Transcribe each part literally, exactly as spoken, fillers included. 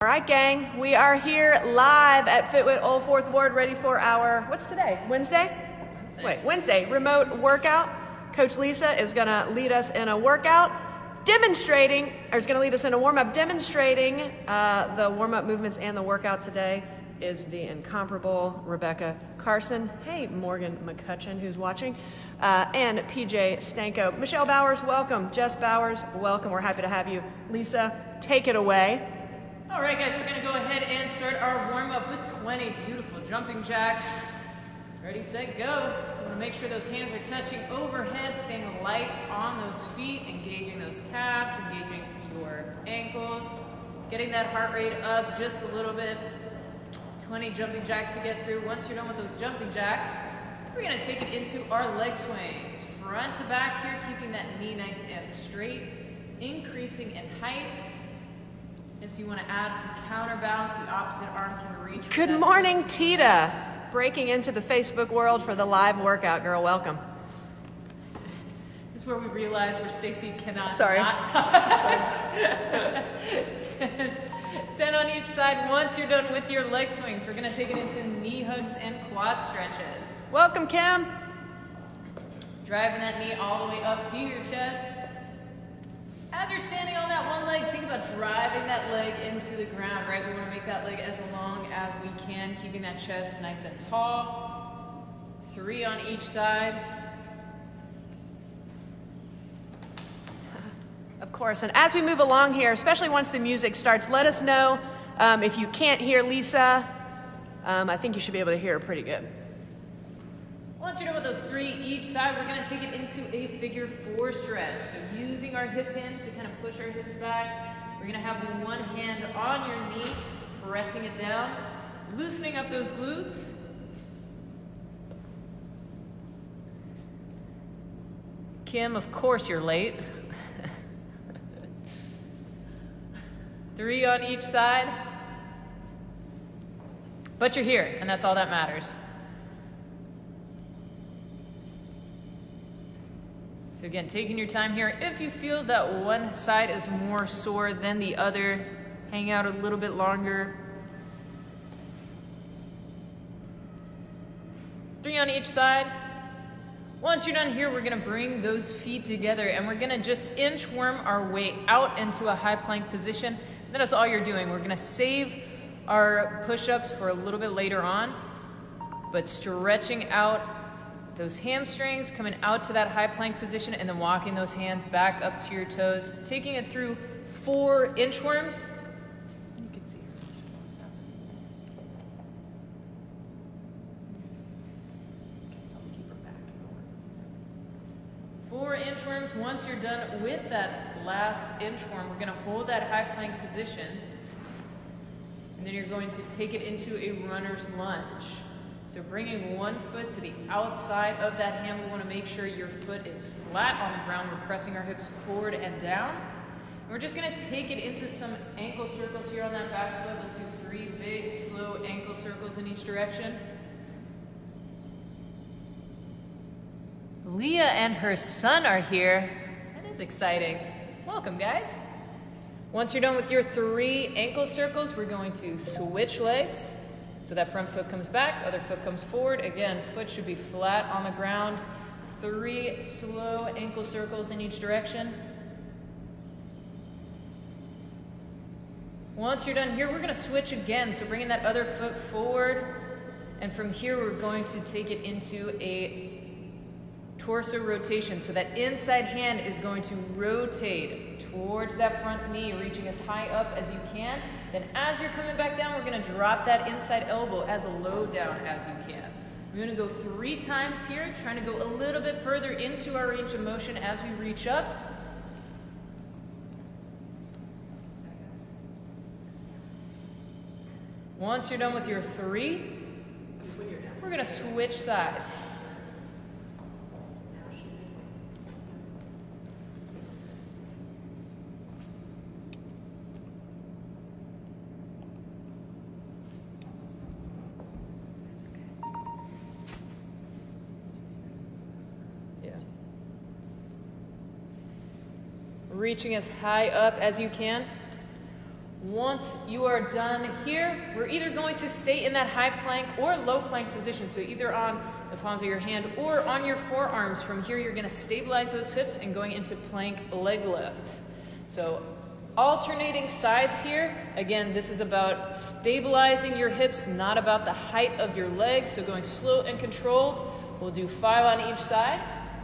All right, gang, we are here live at Fitwit Old Fourth Ward, ready for our, what's today, Wednesday? Wednesday. Wait, Wednesday, remote workout. Coach Lisa is gonna lead us in a workout, demonstrating, or is gonna lead us in a warm-up, demonstrating uh, the warm-up movements and the workout today is the incomparable Rebecca Carson. Hey, Morgan McCutcheon, who's watching, uh, and P J Stanko. Michelle Bowers, welcome. Jess Bowers, welcome. We're happy to have you. Lisa, take it away. All right, guys, we're gonna go ahead and start our warm-up with twenty beautiful jumping jacks. Ready, set, go. You wanna make sure those hands are touching overhead, staying light on those feet, engaging those calves, engaging your ankles, getting that heart rate up just a little bit. twenty jumping jacks to get through. Once you're done with those jumping jacks, we're gonna take it into our leg swings. Front to back here, keeping that knee nice and straight, increasing in height. If you want to add some counterbalance, the opposite arm can reach. Good morning, Tita. Breaking into the Facebook world for the live workout, girl. Welcome. This is where we realize where Stacy cannot Sorry. not talk. ten, ten on each side. Once you're done with your leg swings, we're going to take it into knee hugs and quad stretches. Welcome, Kim. Driving that knee all the way up to your chest. As you're standing on that one leg, think about driving that leg into the ground, right? We want to make that leg as long as we can, keeping that chest nice and tall. Three on each side. Of course, and as we move along here, especially once the music starts, let us know um, if you can't hear Lisa. Um, I think you should be able to hear her pretty good. Once you're done with those three each side, we're gonna take it into a figure four stretch. So using our hip hinge to kind of push our hips back, we're gonna have one hand on your knee, pressing it down, loosening up those glutes. Kim, of course you're late. Three on each side. But you're here, and that's all that matters. So again, taking your time here. If you feel that one side is more sore than the other, hang out a little bit longer. Three on each side. Once you're done here, we're gonna bring those feet together and we're gonna just inchworm our way out into a high plank position. And that's all you're doing. We're gonna save our push-ups for a little bit later on, but stretching out those hamstrings, coming out to that high plank position, and then walking those hands back up to your toes, taking it through four inchworms. You can see her. Okay, so I'll keep her back. Four inchworms. Once you're done with that last inchworm, we're gonna hold that high plank position, and then you're going to take it into a runner's lunge. So bringing one foot to the outside of that hand, we want to make sure your foot is flat on the ground. We're pressing our hips forward and down. And we're just going to take it into some ankle circles here on that back foot. Let's do three big, slow ankle circles in each direction. Leah and her son are here. That is exciting. Welcome, guys. Once you're done with your three ankle circles, we're going to switch legs. So that front foot comes back, other foot comes forward. Again, foot should be flat on the ground. Three slow ankle circles in each direction. Once you're done here, we're gonna switch again. So bringing that other foot forward. And from here, we're going to take it into a torso rotation. So that inside hand is going to rotate towards that front knee, reaching as high up as you can. Then as you're coming back down, we're gonna drop that inside elbow as low down as you can. We're gonna go three times here, trying to go a little bit further into our range of motion as we reach up. Once you're done with your three, we're gonna switch sides. Yeah. Reaching as high up as you can. Once you are done here, we're either going to stay in that high plank or low plank position. So either on the palms of your hand or on your forearms. From here, you're gonna stabilize those hips and going into plank leg lifts. So alternating sides here. Again, this is about stabilizing your hips, not about the height of your legs. So going slow and controlled. We'll do five on each side.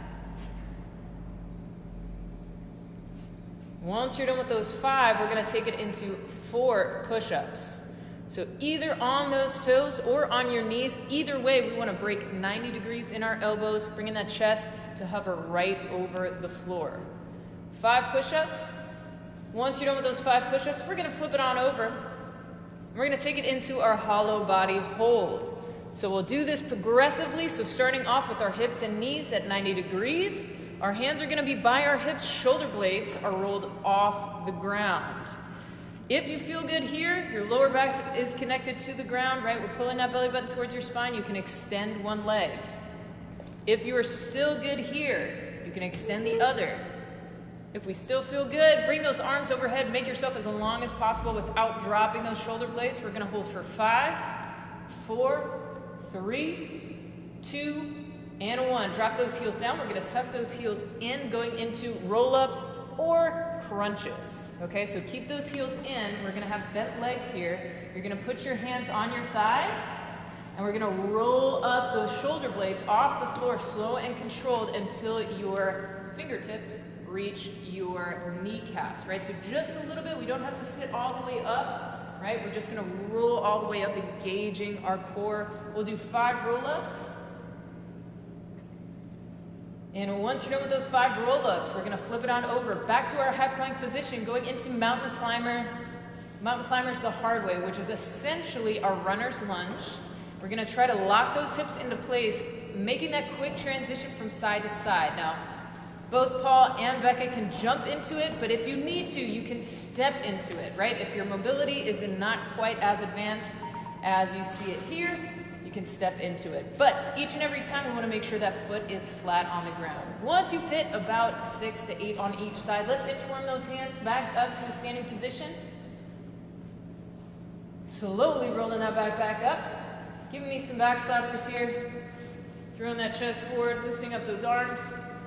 Once you're done with those five, we're gonna take it into four push-ups. So either on those toes or on your knees, either way, we wanna break ninety degrees in our elbows, bringing that chest to hover right over the floor. Five push-ups. Once you're done with those five push-ups, we're gonna flip it on over. We're gonna take it into our hollow body hold. So we'll do this progressively, so starting off with our hips and knees at ninety degrees. Our hands are gonna be by our hips, shoulder blades are rolled off the ground. If you feel good here, your lower back is connected to the ground, right? We're pulling that belly button towards your spine, you can extend one leg. If you are still good here, you can extend the other. If we still feel good, bring those arms overhead, make yourself as long as possible without dropping those shoulder blades. We're gonna hold for five, four, three, two, and one. Drop those heels down. We're gonna tuck those heels in, going into roll-ups or crunches. Okay, so keep those heels in. We're gonna have bent legs here. You're gonna put your hands on your thighs, and we're gonna roll up those shoulder blades off the floor, slow and controlled, until your fingertips reach your kneecaps, right? So just a little bit. We don't have to sit all the way up, right? We're just gonna roll all the way up, engaging our core. We'll do five roll-ups. And once you're done with those five roll-ups, we're gonna flip it on over, back to our high plank position, going into mountain climber. Mountain climber's the hard way, which is essentially a runner's lunge. We're gonna try to lock those hips into place, making that quick transition from side to side. Now, both Paul and Becca can jump into it, but if you need to, you can step into it, right? If your mobility is not quite as advanced as you see it here, you can step into it. But each and every time, we want to make sure that foot is flat on the ground. Once you've hit about six to eight on each side, let's inchworm those hands back up to a standing position. Slowly rolling that back back up. Giving me some back stoppers here. Throwing that chest forward, lifting up those arms.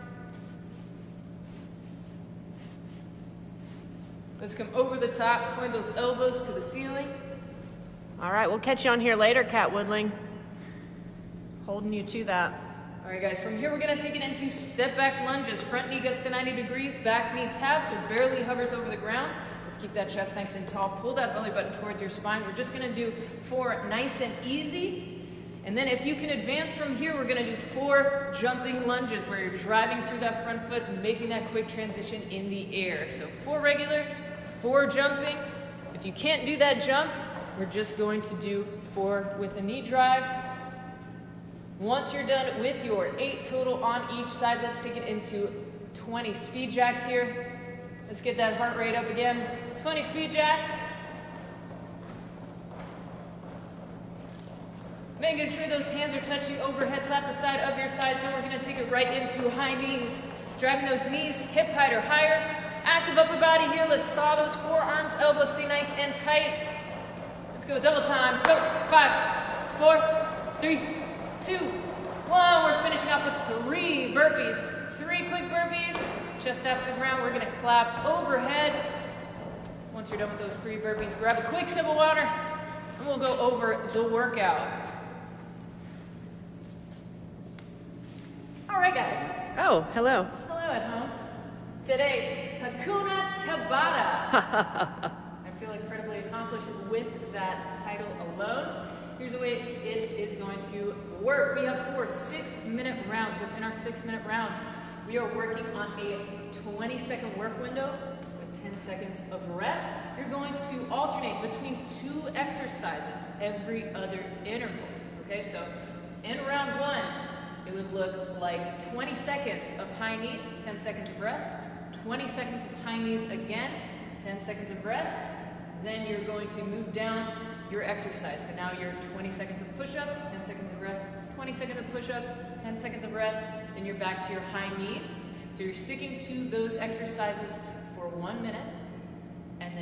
Let's come over the top, point those elbows to the ceiling. All right, we'll catch you on here later, Cat Woodling. Holding you to that. All right, guys, from here we're gonna take it into step back lunges. Front knee gets to ninety degrees, back knee taps or barely hovers over the ground. Let's keep that chest nice and tall. Pull that belly button towards your spine. We're just gonna do four nice and easy. And then if you can advance from here, we're gonna do four jumping lunges where you're driving through that front foot and making that quick transition in the air. So four regular, four jumping. If you can't do that jump, we're just going to do four with a knee drive. Once you're done with your eight total on each side, let's take it into twenty speed jacks here. Let's get that heart rate up again. twenty speed jacks. Making sure those hands are touching overhead, side to side of your thighs. Then we're gonna take it right into high knees. Driving those knees hip height or higher. Active upper body here. Let's saw those forearms, elbows stay nice and tight. Let's go double time. Go. Five, four, three, two, one. We're finishing off with three burpees. Three quick burpees. Chest taps the ground. We're gonna clap overhead. Once you're done with those three burpees, grab a quick sip of water, and we'll go over the workout. All right, guys. Oh, hello. Hello at home. Today, Hakuna Tabata. I feel incredibly accomplished with that title alone. Here's the way it is going to work. We have four six-minute rounds. Within our six-minute rounds, we are working on a twenty-second work window with ten seconds of rest. You're going to alternate between two exercises every other interval. Okay, so in round one, it would look like twenty seconds of high knees, ten seconds of rest, twenty seconds of high knees again, ten seconds of rest. Then you're going to move down your exercise. So now you're twenty seconds of push-ups, ten seconds of rest, twenty seconds of push-ups, ten seconds of rest, then you're back to your high knees. So you're sticking to those exercises for one minute, and then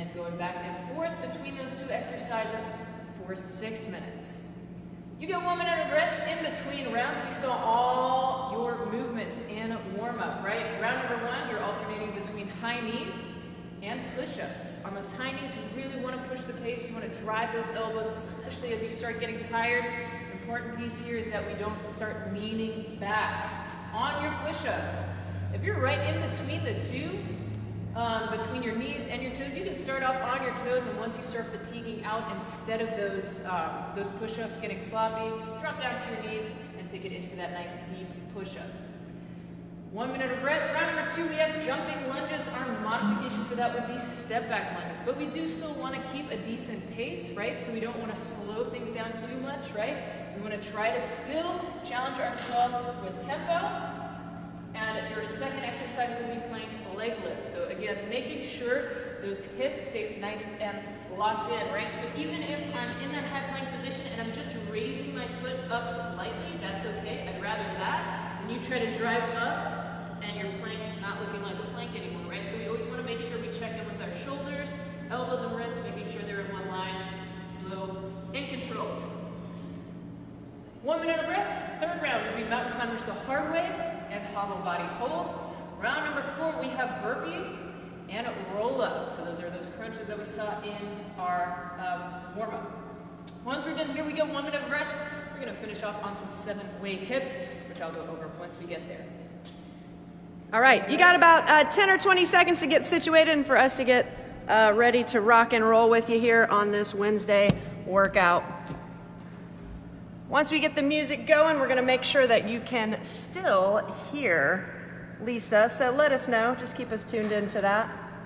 then going back and forth between those two exercises for six minutes. You get one minute of rest in between rounds. We saw all your movements in warm-up, right? Round number one, you're alternating between high knees and push-ups. On those high knees, you really want to push the pace. You want to drive those elbows, especially as you start getting tired. The important piece here is that we don't start leaning back. On your push-ups, if you're right in between the two, um, between your knees and your toes, you can start off on your toes, and once you start fatiguing out, instead of those, um, those push-ups getting sloppy, drop down to your knees and take it into that nice deep push-up. One minute of rest. Round number two, we have jumping lunges. Our modification for that would be step back lunges, but we do still want to keep a decent pace, right? So we don't want to slow things down too much, right? We want to try to still challenge ourselves with tempo. And your second exercise will be plank leg lift. So again, making sure those hips stay nice and locked in, right? So even if I'm in that high plank position and I'm just raising my foot up slightly, that's okay. I'd rather that than you try to drive up and your plank not looking like a plank anymore, right? So we always want to make sure we check in with our shoulders, elbows and wrists, making sure they're in one line, slow and controlled. One minute of rest. Third round will be mountain climbers the hard way and hollow body hold. Round number four, we have burpees and roll-ups. So those are those crunches that we saw in our um, warm-up. Once we're done, here we go, one minute of rest. We're gonna finish off on some seven weight hips, which I'll go over once we get there. All right, you got about uh, ten or twenty seconds to get situated and for us to get uh, ready to rock and roll with you here on this Wednesday workout. Once we get the music going, we're gonna make sure that you can still hear Lisa, so let us know. Just keep us tuned into that.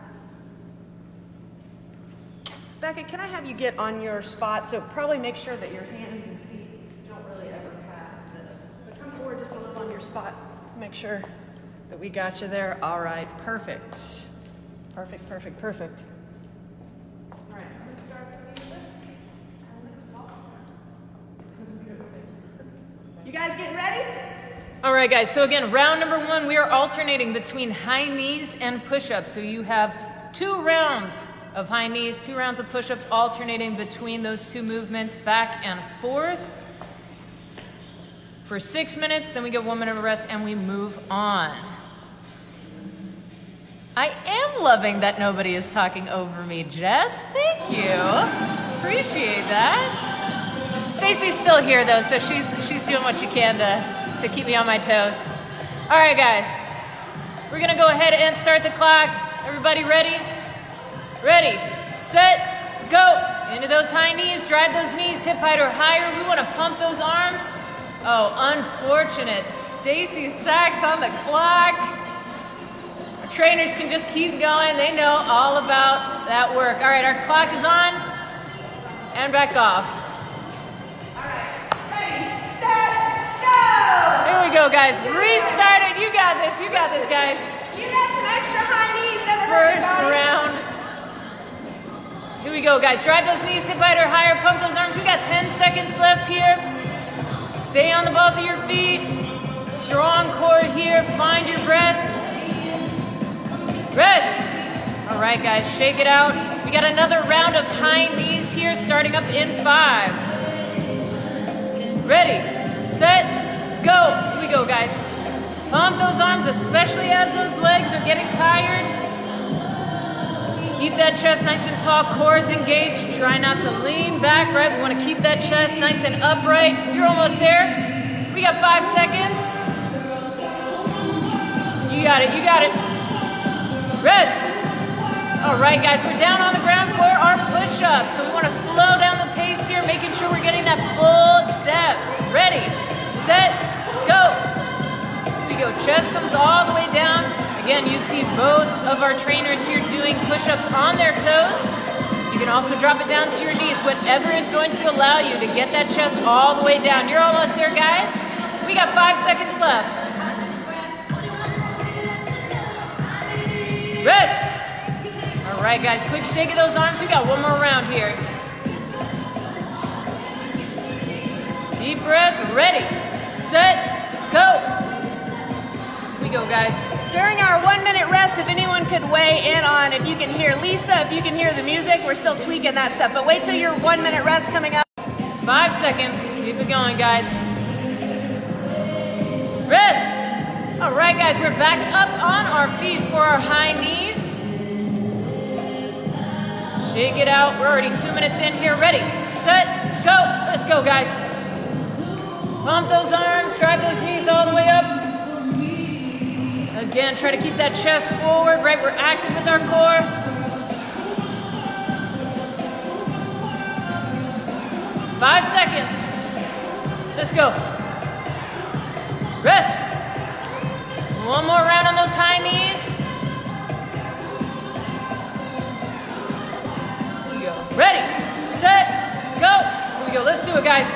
Becca, can I have you get on your spot? So probably make sure that your hands and feet don't really ever pass this. But come forward just a little on your spot. Make sure that we got you there. All right, perfect. Perfect, perfect, perfect. All right, I'm gonna start the music. You guys getting ready? All right, guys, so again, round number one, we are alternating between high knees and push-ups. So you have two rounds of high knees, two rounds of push-ups, alternating between those two movements, back and forth for six minutes. Then we get one minute of rest and we move on. I am loving that nobody is talking over me, Jess. Thank you. Appreciate that. Stacy's still here though, so she's she's doing what she can to, to keep me on my toes. All right, guys. We're gonna go ahead and start the clock. Everybody ready? Ready, set, go. Into those high knees, drive those knees hip height or higher. We wanna pump those arms. Oh, unfortunate. Stacy Sachs on the clock. Our trainers can just keep going. They know all about that work. All right, our clock is on and back off. Here we go, guys. Restart it. You got this. You got this, guys. You got some extra high knees. Never heard First about it. round. Here we go, guys. Drive those knees hip height or higher. Pump those arms. We got ten seconds left here. Stay on the balls of your feet. Strong core here. Find your breath. Rest. All right, guys. Shake it out. We got another round of high knees here, starting up in five. Ready, set, go. Here we go, guys. Pump those arms, especially as those legs are getting tired. Keep that chest nice and tall, core is engaged. Try not to lean back, right? We want to keep that chest nice and upright. You're almost there. We got five seconds. You got it, you got it. Rest. All right, guys, we're down on the ground for our push-ups. So we want to slow down the pace here, making sure we're getting that full depth. Ready, set, go. Here we go, chest comes all the way down. Again, you see both of our trainers here doing push-ups on their toes. You can also drop it down to your knees, whatever is going to allow you to get that chest all the way down. You're almost there, guys. We got five seconds left. Rest. All right, guys, quick shake of those arms. We got one more round here. Deep breath, ready, set, go. Here we go, guys. During our one minute rest, if anyone could weigh in on if you can hear Lisa, if you can hear the music, we're still tweaking that stuff. But wait till your one minute rest coming up. Five seconds. Keep it going, guys. Rest. All right, guys, we're back up on our feet for our high knees. Shake it out. We're already two minutes in here. Ready, set, go. Let's go, guys. Pump those arms, drive those knees all the way up. Again, try to keep that chest forward, right? We're active with our core. Five seconds. Let's go. Rest. One more round on those high knees. Here we go. Ready, set, go. Here we go. Let's do it, guys.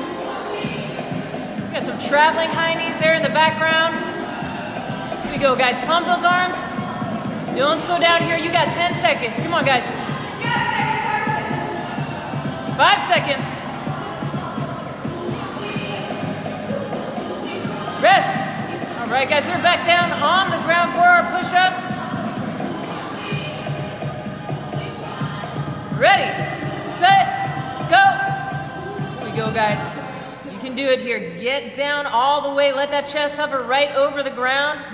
Got some traveling high knees there in the background. Here we go, guys. Pump those arms. Don't slow down here. You got ten seconds. Come on, guys. Five seconds. Rest. All right, guys, we're back down on the ground for our push-ups. Ready, set, go. Here we go, guys. You can do it here. Get down all the way. Let that chest hover right over the ground.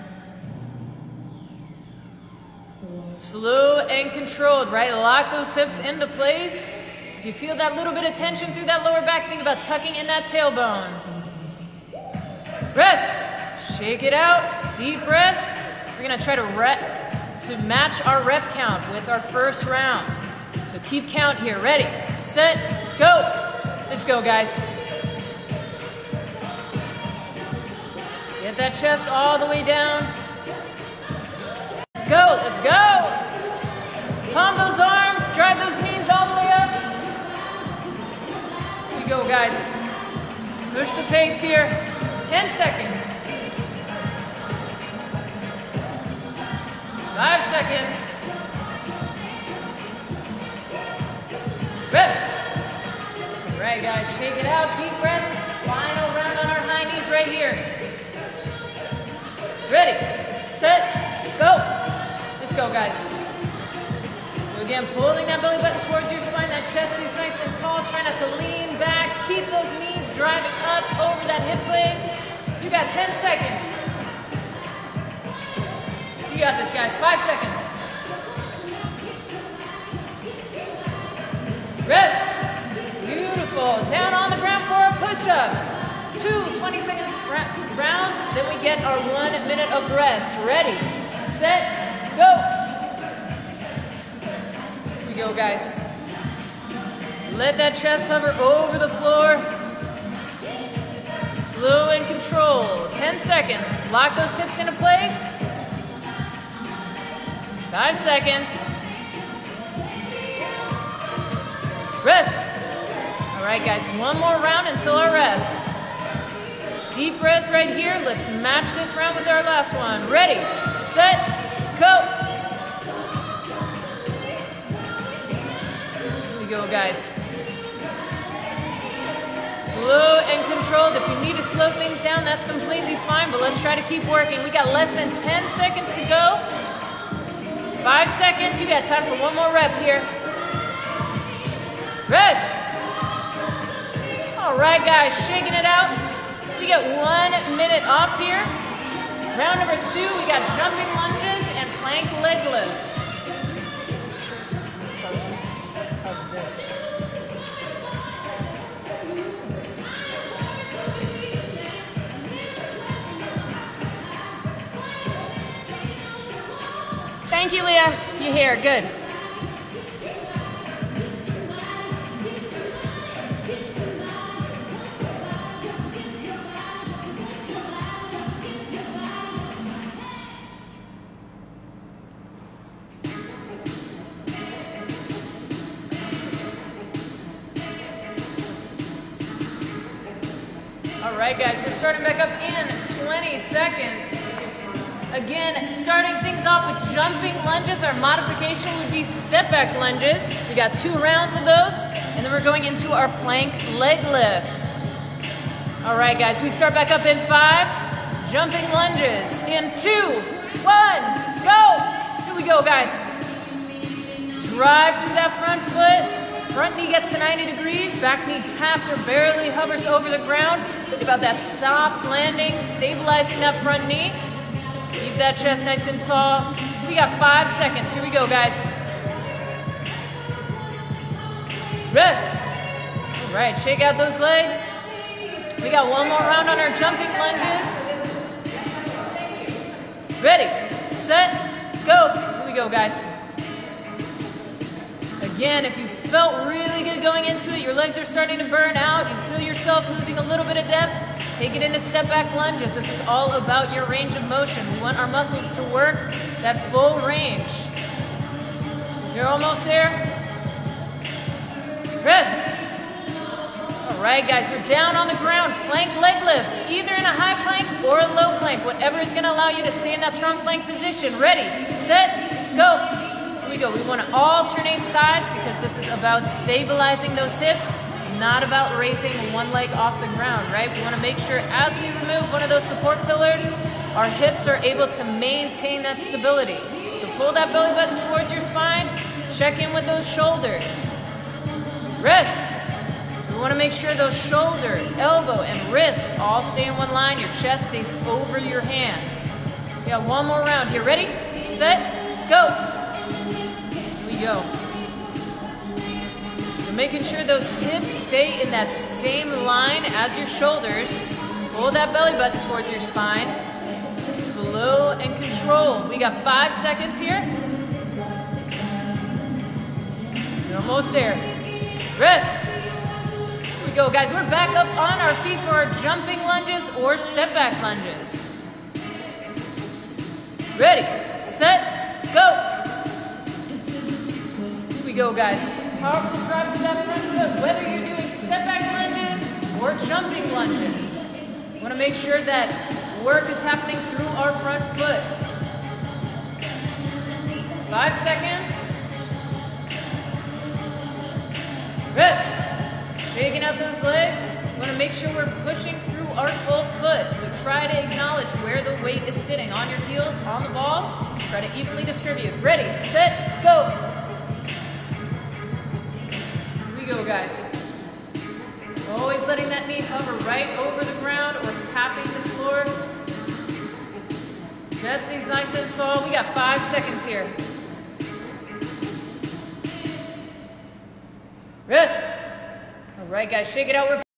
Slow and controlled, right? Lock those hips into place. If you feel that little bit of tension through that lower back, think about tucking in that tailbone. Rest. Shake it out. Deep breath. We're gonna try to rep to match our rep count with our first round. So keep count here. Ready, set, go. Let's go, guys. Get that chest all the way down. Go, let's go. Palm those arms, drive those knees all the way up. Here we go, guys. Push the pace here. ten seconds. Five seconds. Rest. All right, guys, shake it out. Deep breath. Final round on our high knees right here. Ready, set, go. Let's go, guys. So again, pulling that belly button towards your spine. That chest is nice and tall. Try not to lean back. Keep those knees driving up over that hip blade. You got ten seconds. You got this, guys. Five seconds. Rest. Beautiful. Down on the ground for our push-ups. Two twenty second rounds, then we get our one minute of rest. Ready, set, go. Here we go, guys. Let that chest hover over the floor. Slow and controlled. ten seconds. Lock those hips into place. Five seconds. Rest. All right, guys, one more round until our rest. Deep breath right here. Let's match this round with our last one. Ready, set, go. Here we go, guys. Slow and controlled. If you need to slow things down, that's completely fine, but let's try to keep working. We got less than ten seconds to go. Five seconds. You got time for one more rep here. Rest. All right, guys, shaking it out. We got one minute off here. Round number two, we got jumping lunges and plank leg lifts. Thank you, Leah. You here, good. All right, guys, we're starting back up in twenty seconds. Again, starting things off with jumping lunges. Our modification would be step back lunges. We got two rounds of those, and then we're going into our plank leg lifts. All right, guys, we start back up in five. jumping lunges in two, one, go. Here we go, guys. Drive through that front foot. Front knee gets to ninety degrees. Back knee taps or barely hovers over the ground. Think about that soft landing, stabilizing that front knee. Keep that chest nice and tall. We got five seconds. Here we go, guys. Rest. All right, shake out those legs. We got one more round on our jumping lunges. Ready, set, go. Here we go, guys. Again, if you felt really good going into it, your legs are starting to burn out, you feel yourself losing a little bit of depth, take it into step back lunges. This is all about your range of motion. We want our muscles to work that full range. You're almost there. Rest. All right, guys, we're down on the ground. Plank leg lifts, either in a high plank or a low plank, whatever is gonna allow you to stay in that strong plank position. Ready, set, go. Here we go. We want to alternate sides because this is about stabilizing those hips, not about raising one leg off the ground, right? We want to make sure as we remove one of those support pillars, our hips are able to maintain that stability. So pull that belly button towards your spine, check in with those shoulders. Rest. So we want to make sure those shoulder, elbow, and wrists all stay in one line. Your chest stays over your hands. We got one more round here. Ready, set, go. Go. So making sure those hips stay in that same line as your shoulders. Pull that belly button towards your spine. Slow and controlled. We got five seconds here. You're almost there. Rest. Here we go, guys. We're back up on our feet for our jumping lunges or step back lunges. Ready, set, go. We go, guys. Powerful drive to that front foot, whether you're doing step back lunges or jumping lunges. We want to make sure that work is happening through our front foot. Five seconds. Rest. Shaking out those legs. We want to make sure we're pushing through our full foot. So try to acknowledge where the weight is sitting, on your heels, on the balls. Try to evenly distribute. Ready, set, go. Go, guys. Always letting that knee hover right over the ground or tapping the floor. Chest stays nice and tall. We got five seconds here. Rest. All right, guys, shake it out. We're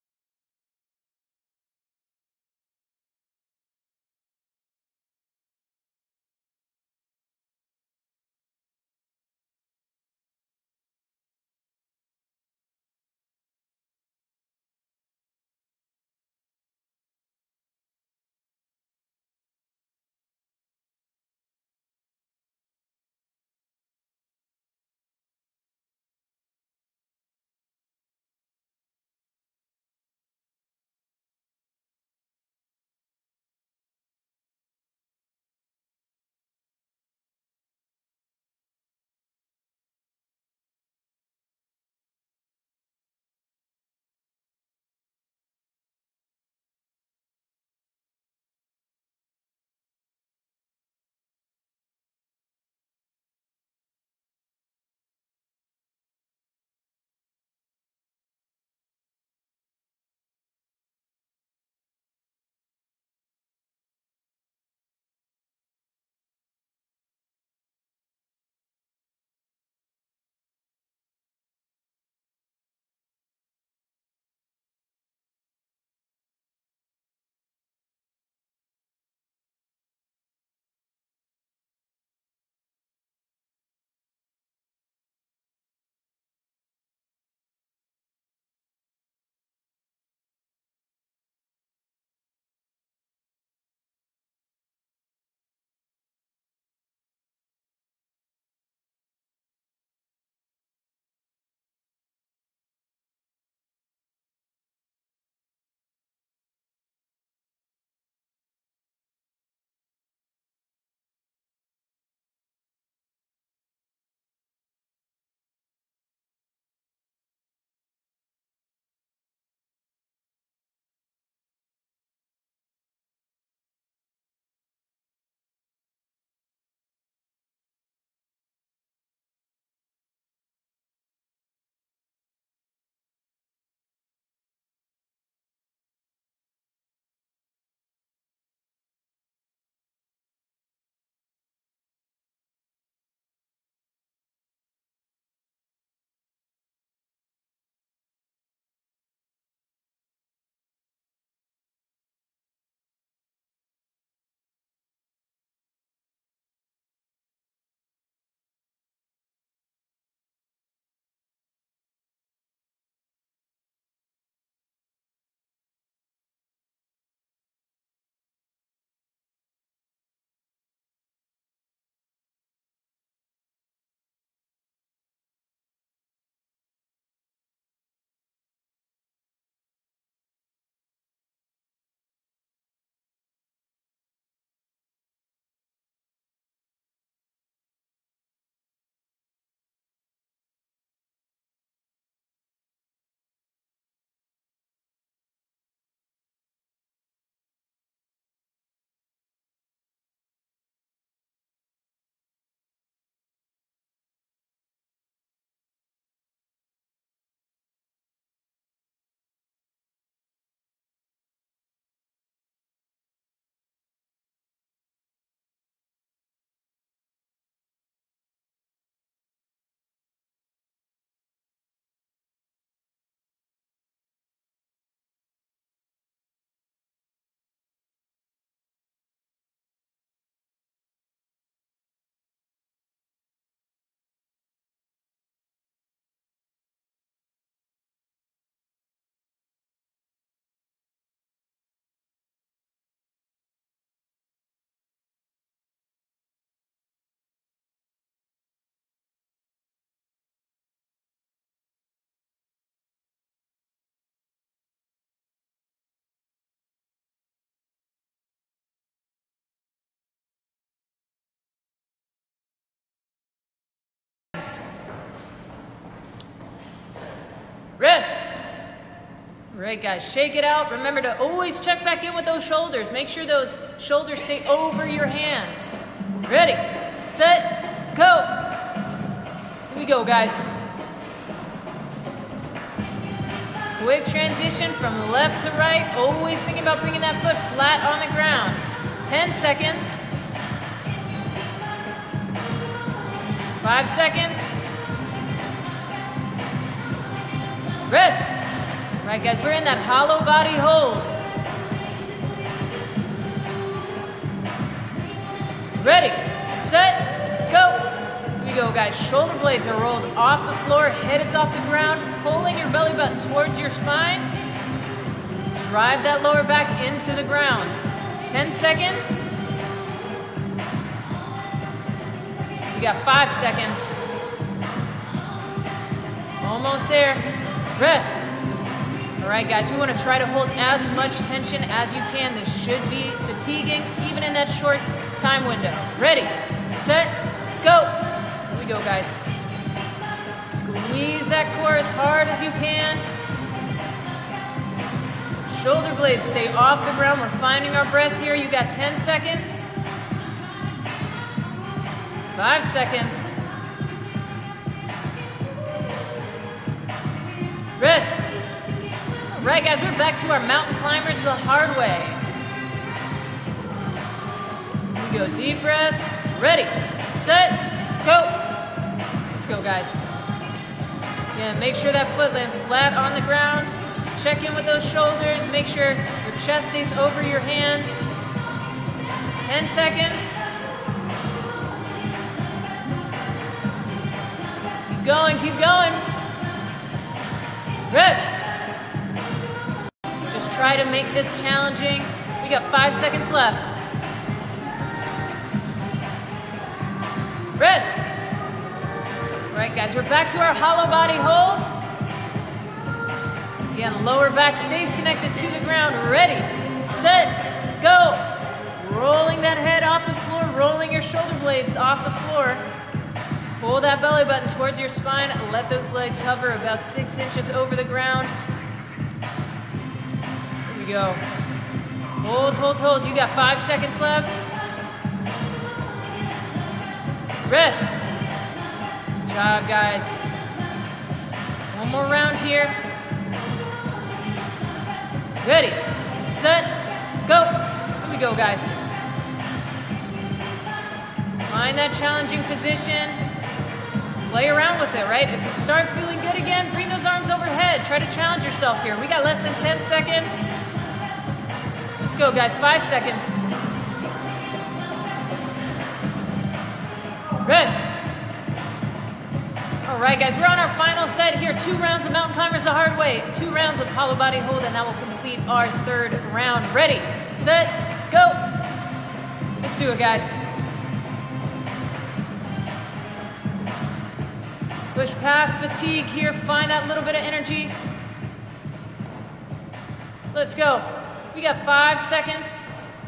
Rest. All right, guys, shake it out. Remember to always check back in with those shoulders. Make sure those shoulders stay over your hands. Ready, set, go. Here we go, guys. Quick transition from left to right. Always thinking about bringing that foot flat on the ground. ten seconds. Five seconds. Rest. All right, guys, we're in that hollow body hold. Ready, set, go. Here we go, guys. Shoulder blades are rolled off the floor, head is off the ground, pulling your belly button towards your spine. Drive that lower back into the ground. ten seconds. You got five seconds. Almost there. Rest. All right, guys, we want to try to hold as much tension as you can. This should be fatiguing, even in that short time window. Ready, set, go. Here we go, guys. Squeeze that core as hard as you can. Shoulder blades stay off the ground. We're finding our breath here. You got ten seconds. Five seconds. Rest. All right, guys, we're back to our mountain climbers the hard way. Here we go, deep breath. Ready, set, go. Let's go, guys. Again, make sure that foot lands flat on the ground. Check in with those shoulders. Make sure your chest stays over your hands. ten seconds. Keep going, keep going. Rest. Just try to make this challenging. We got five seconds left. Rest. All right, guys, we're back to our hollow body hold. Again, lower back stays connected to the ground. Ready, set, go. Rolling that head off the floor, rolling your shoulder blades off the floor. Pull that belly button towards your spine. Let those legs hover about six inches over the ground. Here we go. Hold, hold, hold. You got five seconds left. Rest. Good job, guys. One more round here. Ready, set, go. Here we go, guys. Find that challenging position. Play around with it, right? If you start feeling good again, bring those arms overhead. Try to challenge yourself here. We got less than ten seconds. Let's go, guys. Five seconds. Rest. All right, guys, we're on our final set here. Two rounds of mountain climbers the hard way. Two rounds of hollow body hold, and that will complete our third round. Ready, set, go. Let's do it, guys. Push past fatigue here. Find that little bit of energy. Let's go. We got five seconds.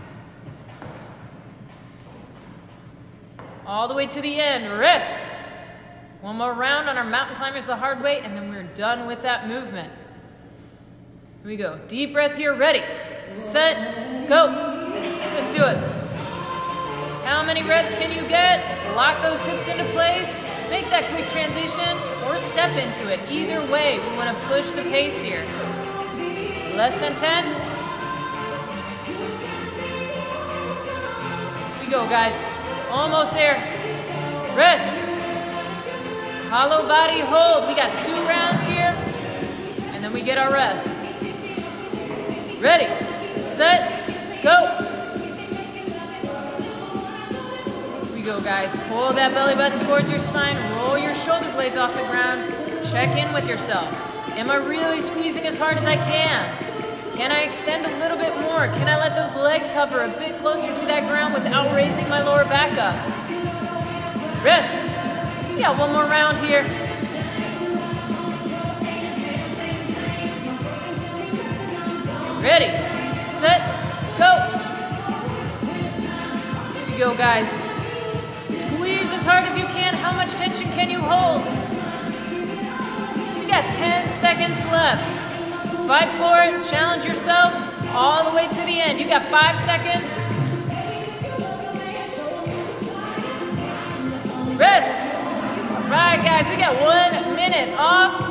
All the way to the end. Rest. One more round on our mountain climbers the hard way, and then we're done with that movement. Here we go. Deep breath here. Ready, set, go. Let's do it. How many reps can you get? Lock those hips into place. Make that quick transition or step into it. Either way, we want to push the pace here. Less than ten. Here we go, guys. Almost there. Rest. Hollow body hold. We got two rounds here, and then we get our rest. Ready, set, go. Here we go, guys. Pull that belly button towards your spine. Roll your shoulder blades off the ground. Check in with yourself. Am I really squeezing as hard as I can? Can I extend a little bit more? Can I let those legs hover a bit closer to that ground without raising my lower back up? Rest. We got one more round here. Ready, set, go. Here we go, guys. Squeeze as hard as you can. How much tension can you hold? You got ten seconds left. Fight for it, challenge yourself all the way to the end. You got five seconds. Rest. All right, guys, we got one minute off.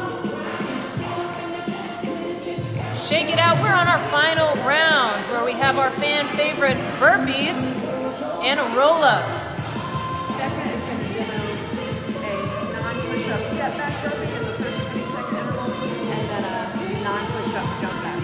Shake it out. We're on our final round where we have our fan favorite burpees and roll-ups. Becca is going to demo a non-push-up step back burpee in the first twenty second interval, and then a non-push-up jump back.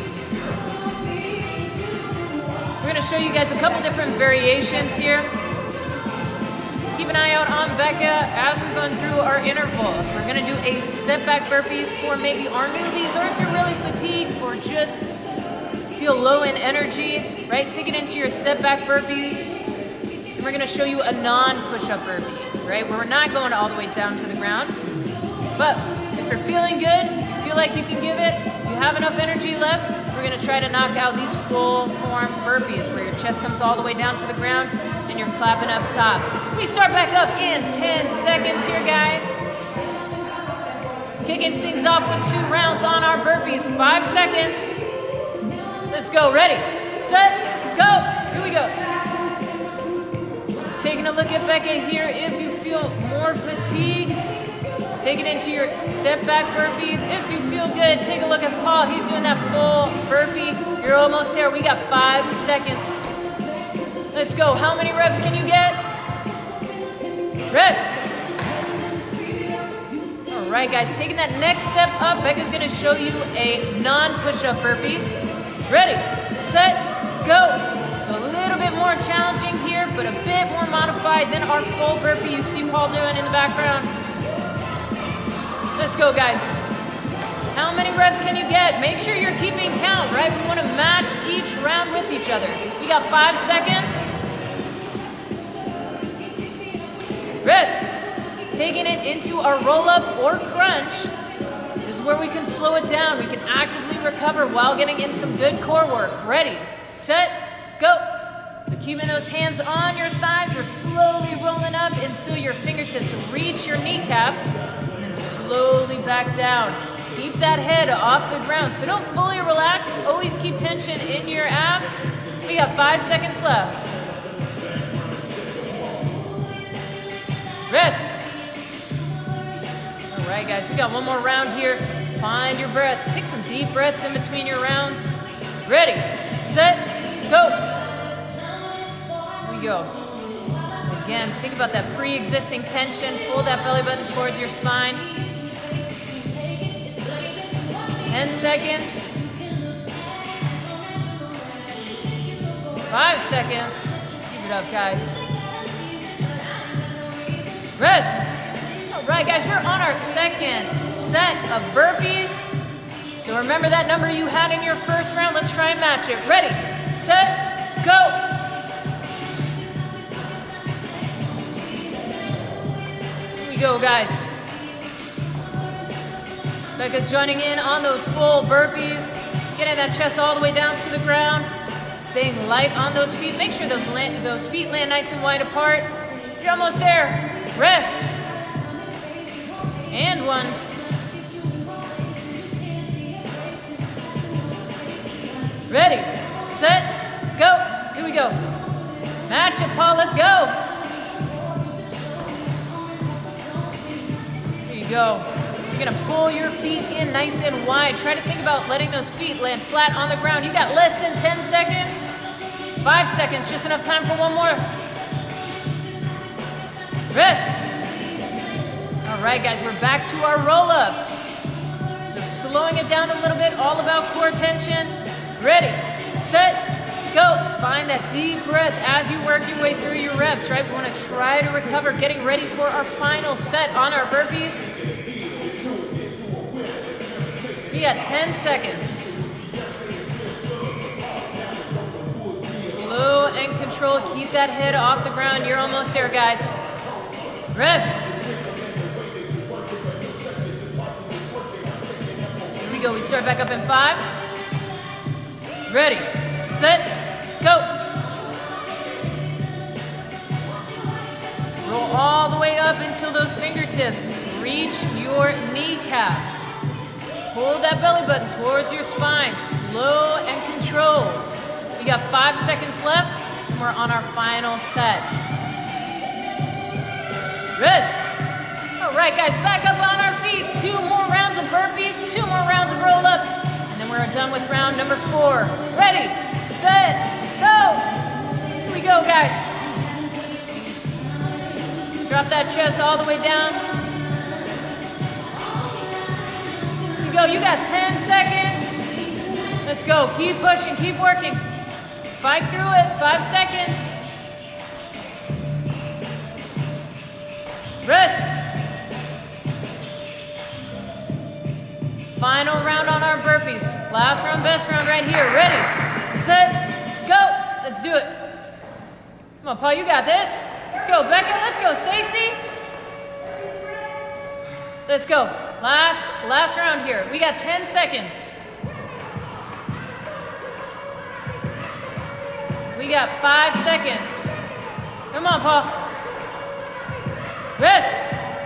We're going to show you guys a couple different variations here. Keep an eye out on Becca as we're going through our intervals. We're going to do a step back burpees for maybe our newbies, or if you're really fatigued or just feel low in energy, right? Take it into your step back burpees. And we're going to show you a non-push-up burpee, right? Where we're not going all the way down to the ground. But if you're feeling good, you feel like you can give it, you have enough energy left, we're going to try to knock out these full form burpees where your chest comes all the way down to the ground and you're clapping up top. We start back up in ten seconds here, guys. Kicking things off with two rounds on our burpees. Five seconds. Let's go. Ready, set, go. Here we go. Taking a look at Becca here. If you feel more fatigued, take it into your step back burpees. If you feel good, take a look at Paul. He's doing that full burpee. You're almost there. We got five seconds. Let's go. How many reps can you get? Rest. All right, guys. Taking that next step up, Becca's going to show you a non-push-up burpee. Ready, set, go. So a little bit more challenging here, but a bit more modified than our full burpee you see Paul doing in the background. Let's go, guys. How many reps can you get? Make sure you're keeping count, right? We want to match each round with each other. We got five seconds. Rest. Taking it into our roll-up or crunch. This is where we can slow it down. We can actively recover while getting in some good core work. Ready, set, go. So keeping those hands on your thighs, we're slowly rolling up until your fingertips reach your kneecaps. Slowly back down. Keep that head off the ground. So don't fully relax. Always keep tension in your abs. We got five seconds left. Rest. All right, guys, we got one more round here. Find your breath. Take some deep breaths in between your rounds. Ready, set, go. Here we go. Again, think about that pre-existing tension. Pull that belly button towards your spine. ten seconds. Five seconds. Keep it up, guys. Rest. All right, guys, we're on our second set of burpees. So remember that number you had in your first round. Let's try and match it. Ready, set, go. Go, guys. Becca's joining in on those full burpees, getting that chest all the way down to the ground, staying light on those feet. Make sure those land, those feet land nice and wide apart. You're almost there. Rest. And one. Ready, set, go. Here we go. Match it, Paul. Let's go. Go. You're gonna pull your feet in nice and wide. Try to think about letting those feet land flat on the ground. You got less than ten seconds. Five seconds, just enough time for one more. Rest. All right, guys, we're back to our roll-ups. So slowing it down a little bit, all about core tension. Ready, set, go. Find that deep breath as you work your way through your reps, right? We want to try to recover, getting ready for our final set on our burpees. We got ten seconds. Slow and controlled. Keep that head off the ground. You're almost there, guys. Rest. Here we go. We start back up in five. Ready, set, go. Roll all the way up until those fingertips reach your kneecaps. Pull that belly button towards your spine, slow and controlled. We got five seconds left, and we're on our final set. Rest. All right, guys, back up on our feet. Two more rounds of burpees, two more rounds of roll-ups, and then we're done with round number four. Ready, set, go. Here we go, guys. Drop that chest all the way down. Here you go, you got ten seconds. Let's go, keep pushing, keep working. Fight through it, five seconds. Rest. Final round on our burpees. Last round, best round right here. Ready, set, go. Let's do it. Come on, Paul, you got this. Let's go, Becca, let's go, Stacy. Let's go. Last, last round here. We got ten seconds. We got five seconds. Come on, Paul. Rest.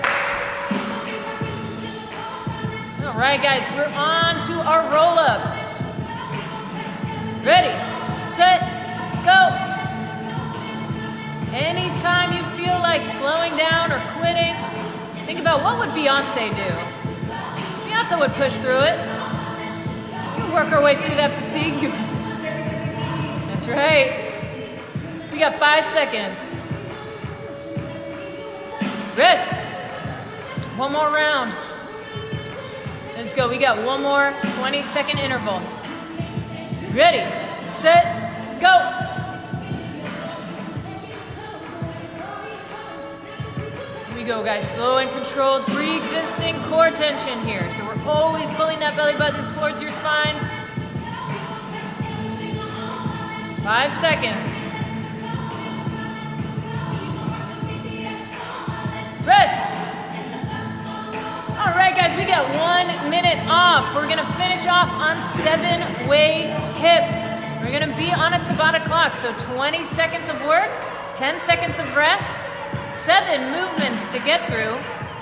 All right, guys, we're on to our roll-ups. Ready, set, go. Anytime you feel like slowing down or quitting, think about what would Beyonce do? Beyonce would push through it. We'll work our way through that fatigue. That's right. We got five seconds. Rest. One more round. Let's go. We got one more twenty second interval. Ready, set, go. Go, guys, slow and controlled, pre-existing core tension here. So we're always pulling that belly button towards your spine. Five seconds. Rest. All right, guys, we got one minute off. We're gonna finish off on seven-way hips. We're gonna be on a Tabata clock, so twenty seconds of work, ten seconds of rest, seven movements to get through,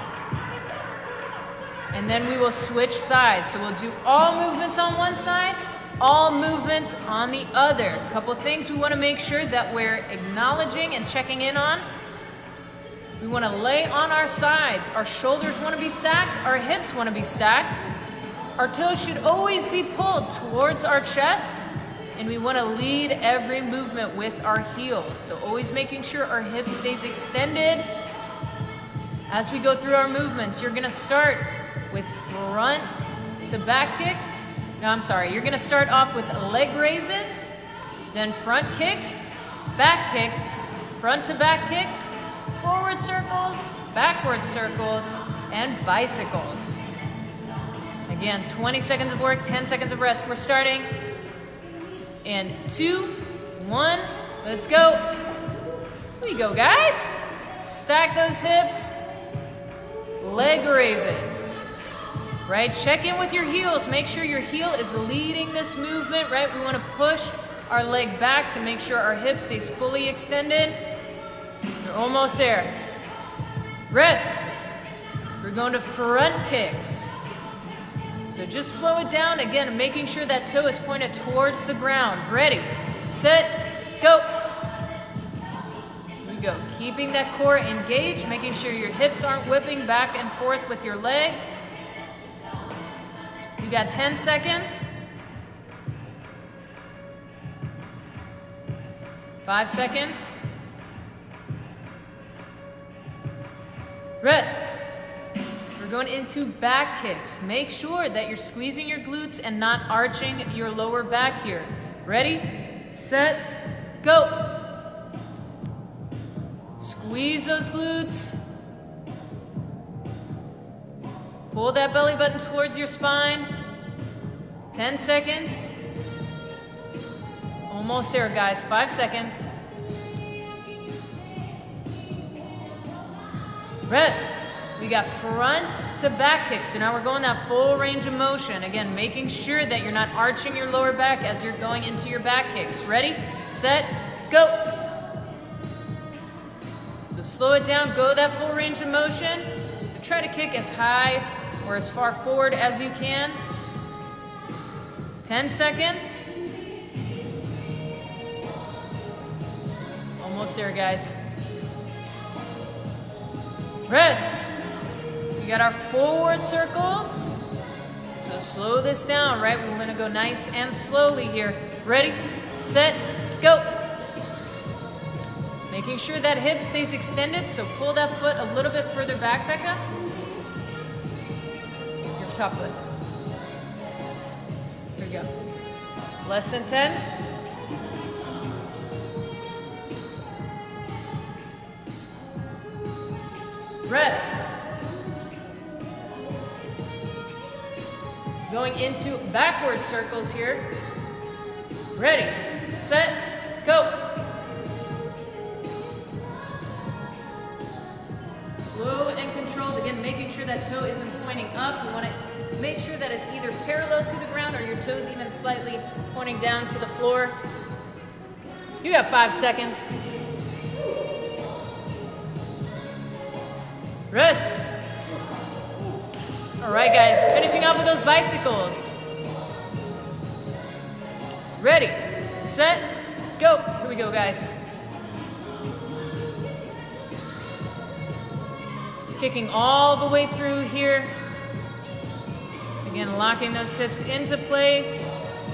and then we will switch sides. So we'll do all movements on one side, all movements on the other. A couple of things we want to make sure that we're acknowledging and checking in on. We want to lay on our sides. Our shoulders want to be stacked, our hips want to be stacked. Our toes should always be pulled towards our chest, and we want to lead every movement with our heels. So always making sure our hip stays extended. As we go through our movements, you're gonna start with front to back kicks. No, I'm sorry, you're gonna start off with leg raises, then front kicks, back kicks, front to back kicks, forward circles, backward circles, and bicycles. Again, twenty seconds of work, ten seconds of rest. We're starting in two, one, let's go. Here we go, guys. Stack those hips. Leg raises, right? Check in with your heels. Make sure your heel is leading this movement, right? We want to push our leg back to make sure our hip stays fully extended. You're almost there. Rest. We're going to front kicks. So just slow it down, again, making sure that toe is pointed towards the ground. Ready, set, go. Here we go, keeping that core engaged, making sure your hips aren't whipping back and forth with your legs. You got ten seconds. Five seconds. Rest. We're going into back kicks. Make sure that you're squeezing your glutes and not arching your lower back here. Ready, set, go. Squeeze those glutes. Pull that belly button towards your spine. ten seconds. Almost there, guys. Five seconds. Rest. We got front to back kicks. So now we're going that full range of motion. Again, making sure that you're not arching your lower back as you're going into your back kicks. Ready, set, go. So slow it down, go that full range of motion. So try to kick as high or as far forward as you can. ten seconds. Almost there, guys. Rest. We got our forward circles. So slow this down, right? We're gonna go nice and slowly here. Ready, set, go. Making sure that hip stays extended, so pull that foot a little bit further back, Becca. Your top foot. Here we go. Less than ten. Rest. Going into backward circles here. Ready, set, go. Slow and controlled. Again, making sure that toe isn't pointing up. You want to make sure that it's either parallel to the ground or your toes even slightly pointing down to the floor. You got five seconds. Rest. All right, guys, finishing off with those bicycles. Ready, set, go. Here we go, guys. Kicking all the way through here. Again, locking those hips into place.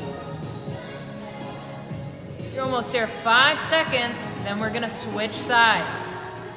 You're almost there, five seconds, then we're gonna switch sides.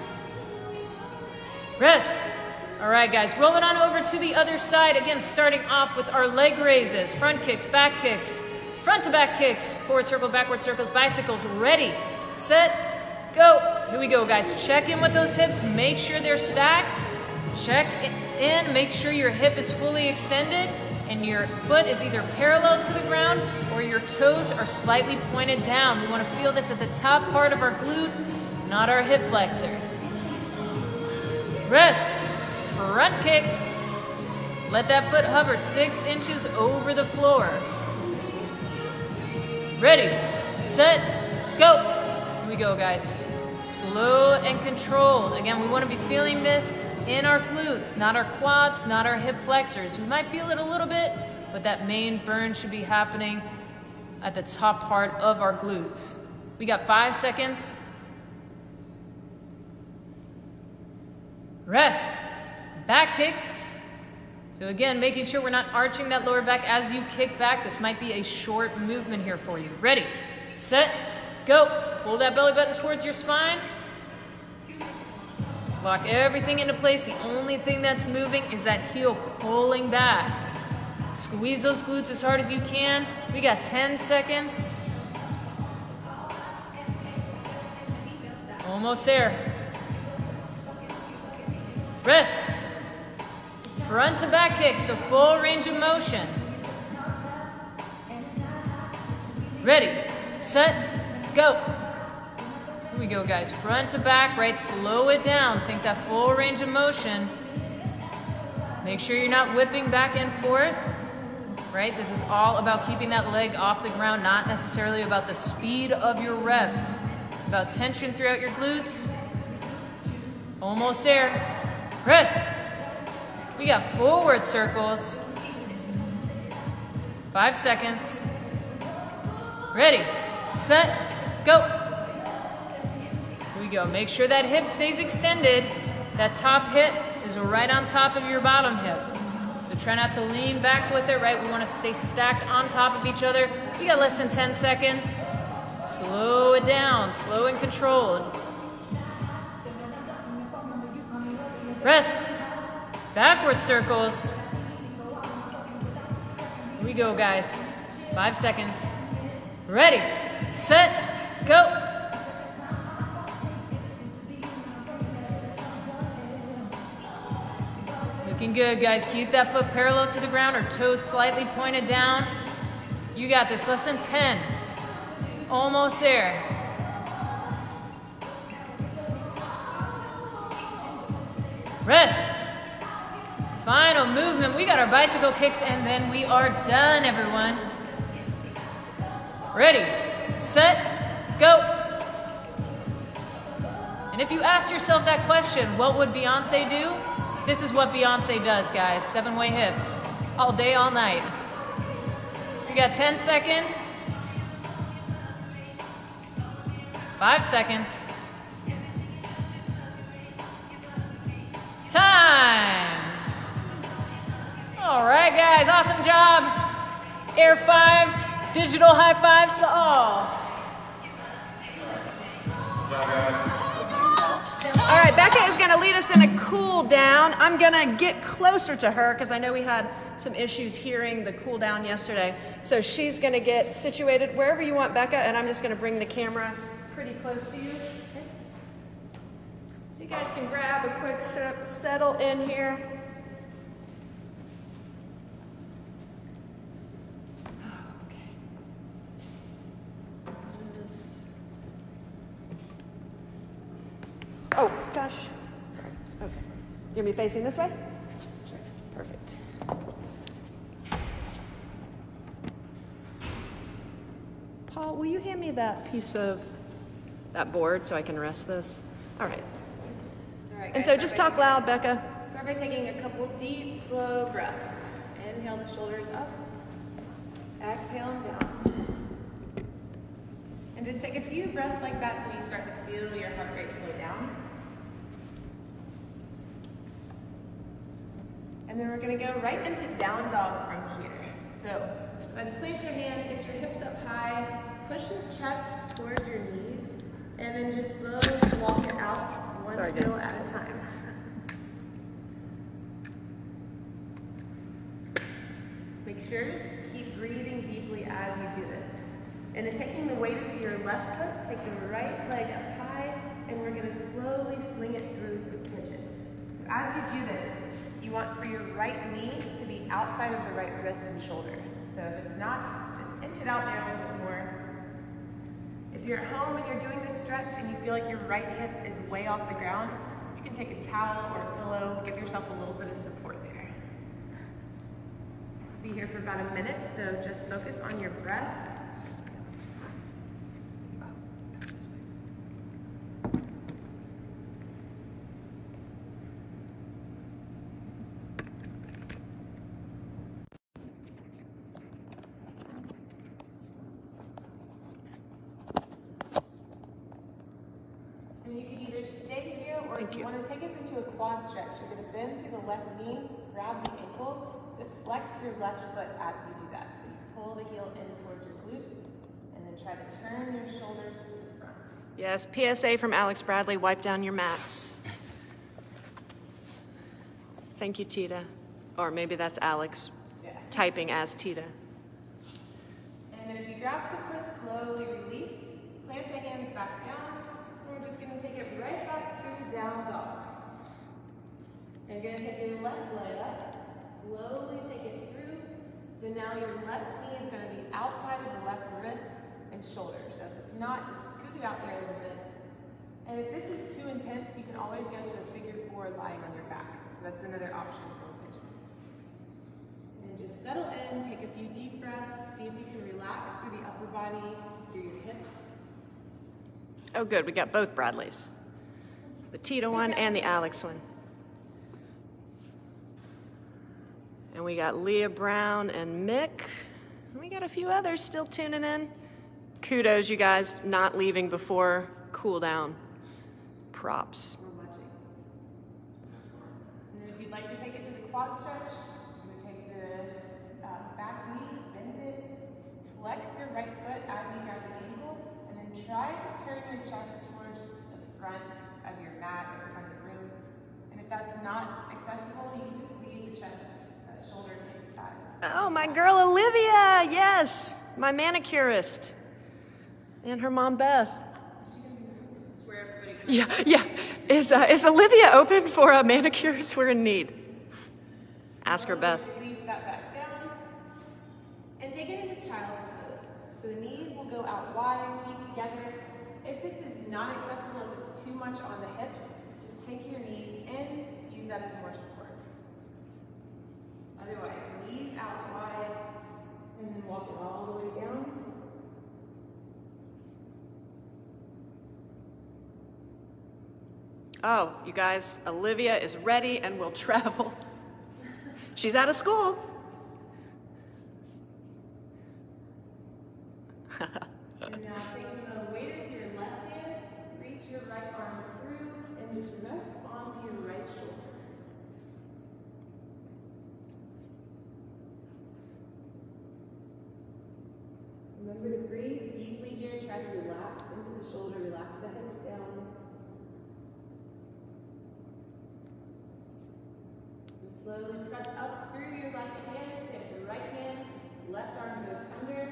Rest. All right, guys, roll it on over to the other side. Again, starting off with our leg raises, front kicks, back kicks, front to back kicks, forward circle, backward circles, bicycles. Ready, set, go. Here we go, guys. Check in with those hips. Make sure they're stacked. Check in, make sure your hip is fully extended and your foot is either parallel to the ground or your toes are slightly pointed down. We want to feel this at the top part of our glute, not our hip flexor. Rest. Front kicks. Let that foot hover six inches over the floor. Ready, set, go. Here we go, guys. Slow and controlled. Again, we want to be feeling this in our glutes, not our quads, not our hip flexors. We might feel it a little bit, but that main burn should be happening at the top part of our glutes. We got five seconds. Rest. Back kicks. So again, making sure we're not arching that lower back as you kick back. This might be a short movement here for you. Ready, set, go. Pull that belly button towards your spine. Lock everything into place. The only thing that's moving is that heel pulling back. Squeeze those glutes as hard as you can. We got ten seconds. Almost there. Rest. Front to back kick, so full range of motion. Ready, set, go. Here we go, guys. Front to back, right? Slow it down. Think that full range of motion. Make sure you're not whipping back and forth, right? This is all about keeping that leg off the ground, not necessarily about the speed of your reps. It's about tension throughout your glutes. Almost there. Rest. We got forward circles. Five seconds. Ready, set, go. Here we go. Make sure that hip stays extended. That top hip is right on top of your bottom hip. So try not to lean back with it, right? We want to stay stacked on top of each other. We got less than ten seconds. Slow it down, slow and controlled. Rest. Backward circles. Here we go, guys. Five seconds. Ready, set, go. Looking good, guys. Keep that foot parallel to the ground or toes slightly pointed down. You got this, less than ten. Almost there. Rest. Final movement. We got our bicycle kicks and then we are done, everyone. Ready, set, go. And if you ask yourself that question, what would Beyonce do? This is what Beyonce does, guys. Seven-way hips. All day, all night. got ten seconds. Five seconds. Time. All right, guys, awesome job. Air fives, digital high fives to all. All right, Becca is gonna lead us in a cool down. I'm gonna get closer to her because I know we had some issues hearing the cool down yesterday. So she's gonna get situated wherever you want, Becca, and I'm just gonna bring the camera pretty close to you. Okay. So you guys can grab a quick sip, settle in here. Okay. Oh, gosh. Sorry. Okay. You want me facing this way? Sure. Perfect. Paul, will you hand me that piece of that board so I can rest this? All right. All right, And guys, so just talk loud, Becca. Start by taking a couple deep, slow breaths. Inhale the shoulders up. Exhale them down. And just take a few breaths like that till you start to feel your heart rate slow down. And then we're gonna go right into down dog from here. So go ahead and plant your hands, get your hips up high, push your chest towards your knees, and then just slowly walk it out one Sorry, heel Dan. at a time. Make sure to keep breathing deeply as you do this. And then taking the weight into your left foot, take the right leg up high, and we're gonna slowly swing it through through pigeon. So as you do this, you want for your right knee to be outside of the right wrist and shoulder. So if it's not, just inch it out there a little bit more. If you're at home and you're doing this stretch and you feel like your right hip is way off the ground, you can take a towel or a pillow, give yourself a little bit of support there. Be here for about a minute, so just focus on your breath. And you can either stay here, or Thank if you, you. want to take it into a quad stretch, you're going to bend through the left knee, grab the ankle, but flex your left foot as you do that. So you pull the heel in towards your glutes, and then try to turn your shoulders to the front. Yes, P S A from Alex Bradley, wipe down your mats. Thank you, Tita. Or maybe that's Alex Yeah. typing as Tita. And then if you grab the foot, slowly release, plant the hands back down, and we're just going to take it right back through down dog. And you're going to take your left leg up, slowly take it through. So now your left knee is going to be outside of the left wrist and shoulder. So if it's not, just scoot it out there a little bit. And if this is too intense, you can always go to a figure four lying on your back. So that's another option for a pigeon. And just settle in, take a few deep breaths, see if you can relax through the upper body, through your hips. Oh, good, we got both Bradleys. The Tita one and the Alex one. And we got Leah Brown and Mick. And we got a few others still tuning in. Kudos, you guys, not leaving before cool down. Props. We're watching. And then if you'd like to take it to the quad stretch, you would take the uh, back knee, bend it, flex your right foot as you grab the ankle, and then try to turn your chest towards the front of your mat or the front of the room. And if that's not accessible, you can just leave the chest, uh, shoulder to the back. Oh, my girl Olivia, yes, my manicurist. And her mom Beth. That's where everybody Yeah, yeah. Is, uh, is Olivia open for a manicurist? We're in need. Ask her, Beth. Release that back down. And take it into child's pose. So the knees will go out wide, feet together. If this is not accessible, if it's too much on the hips, just take your knees in, use that as more support. Otherwise, knees out wide, and then walk it all the way down. Oh, you guys, Olivia is ready and will travel. She's out of school. And now taking the weight into your left hand, reach your right arm through and just rest onto your right shoulder. Remember to breathe deeply here. Try to relax into the shoulder, relax the hips down. And slowly press up through your left hand, get your right hand, left arm goes under.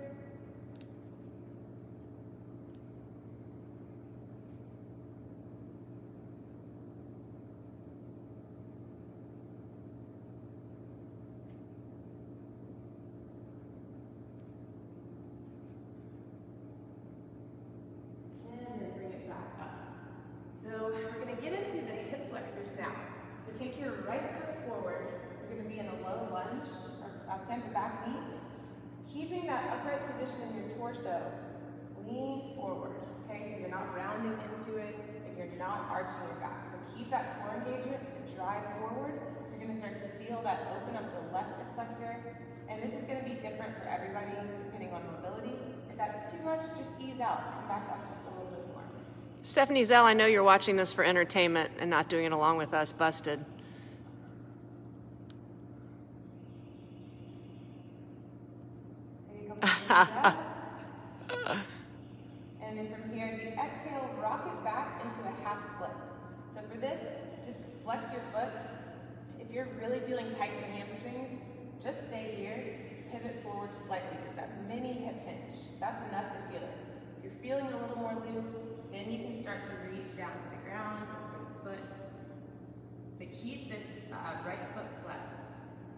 Now. So take your right foot forward. You're going to be in a low lunge, or uh, plant the back knee. Keeping that upright position in your torso, lean forward. Okay, so you're not rounding into it and you're not arching your back. So keep that core engagement and drive forward. You're going to start to feel that open up the left hip flexor. And this is going to be different for everybody depending on mobility. If that's too much, just ease out. Come back up just a little bit more. Stephanie Zell, I know you're watching this for entertainment and not doing it along with us. Busted. Take a couple breaths. And then from here, as you exhale, rock it back into a half split. So for this, just flex your foot. If you're really feeling tight in the hamstrings, just stay here, pivot forward slightly, just that mini hip hinge. That's enough to feel it. If you're feeling a little more loose, then you can start to reach down to the ground for the foot. But keep this uh, right foot flexed.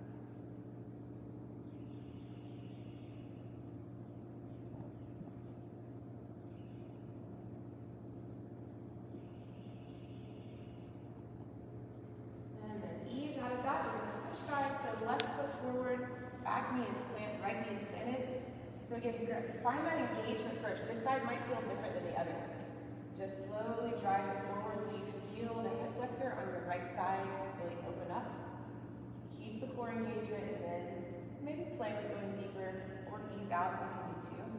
And then ease out of that. We're going to switch sides. So left foot forward, back knee is planted, right knee is planted. So again, find that engagement first. This side might feel different than the other. Just slowly drive it forward so you can feel the hip flexor on your right side really open up. Keep the core engagement and then maybe play with going deeper or ease out if you need to.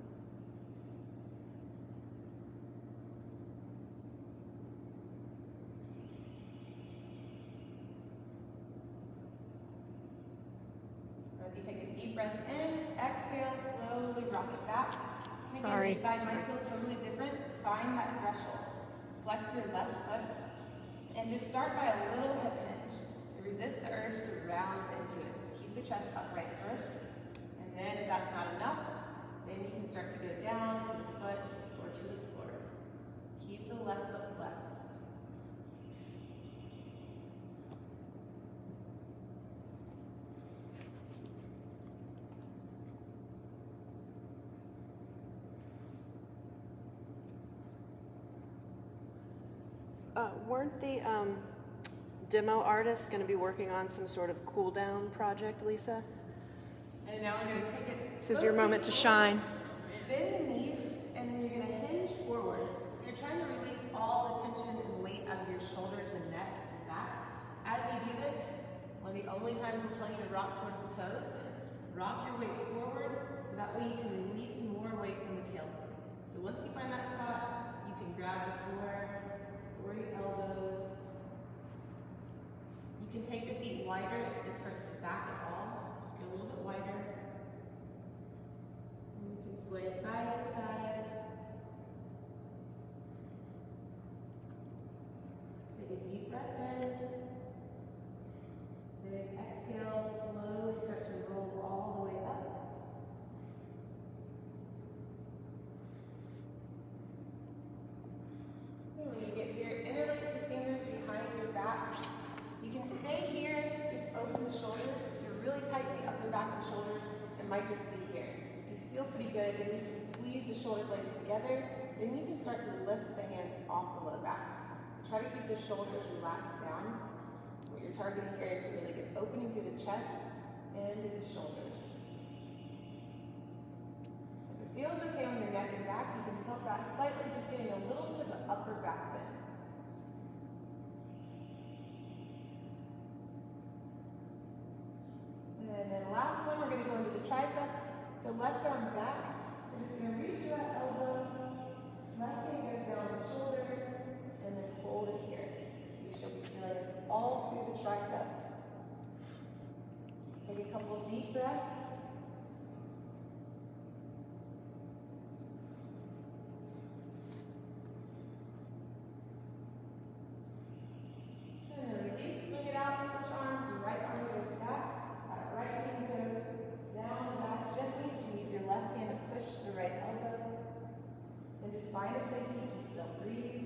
As you take a deep breath in, exhale, slowly rock it back. Again, Sorry. this side might feel totally different. Find that threshold. Flex your left foot and just start by a little hip hinge. So resist the urge to round into it. Just keep the chest upright first. And then if that's not enough, then you can start to go down to the foot or to the floor. Keep the left foot flexed. Uh, weren't the um, demo artists going to be working on some sort of cool down project, Lisa? And now we're going to take it. This is your moment to shine. Bend the knees, and then you're going to hinge forward. So you're trying to release all the tension and weight out of your shoulders and neck and back. As you do this, one of the only times we'll tell you to rock towards the toes, rock your weight forward so that way you can release more weight from the tailbone. So once you find that spot, you can grab the floor or the elbows. You can take the feet wider if this hurts the back at all. Just go a little bit wider. And you can sway side to side. Take a deep breath in. Then exhale, slowly start to roll all the way up. And when you get here, interlace the fingers behind your back. You can stay here, just open the shoulders. If you're really tight in the upper back and shoulders, it might just be here. If you feel pretty good, then you can squeeze the shoulder blades together. Then you can start to lift the hands off the low back. Try to keep the shoulders relaxed down. What you're targeting here is to really get opening through the chest and to the shoulders. If it feels okay on your neck and back, you can tilt back slightly, just getting a little bit of an upper back bend. And then last one, we're going to go into the triceps. So left arm back, and We're just going to reach for that elbow. Left hand goes down the shoulder, and then hold it here. You should be feeling this all through the tricep. Take a couple deep breaths. And then release, swing it out, switch arms, your right arm goes back, that right hand goes down and back gently. You can use your left hand to push the right elbow. And just find a place that you can still breathe.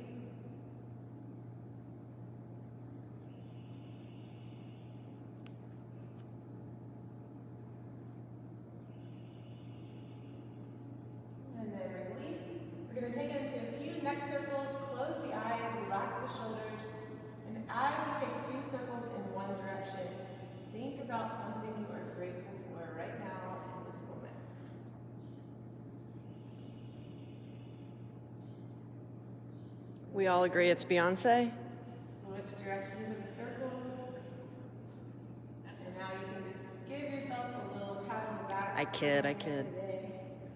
And then release. We're going to take it into a few neck circles, close the eyes, relax the shoulders. And as you take two circles in one direction, think about something you are grateful for right now in this moment. We all agree it's Beyonce. Switch directions of the circles. And now you can just give yourself a little pat on the back. I kid, I kid. Today.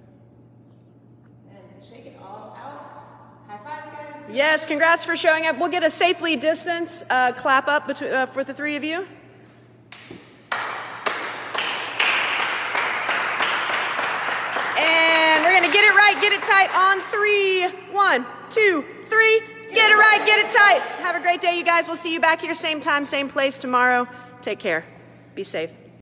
And shake it all out. High fives, guys. Yes, congrats for showing up. We'll get a safely distance uh, clap up between, uh, for the three of you. And we're gonna get it right, get it tight on three. One, two, three. Get it right, get it tight. Have a great day, you guys. We'll see you back here same time, same place tomorrow. Take care. Be safe.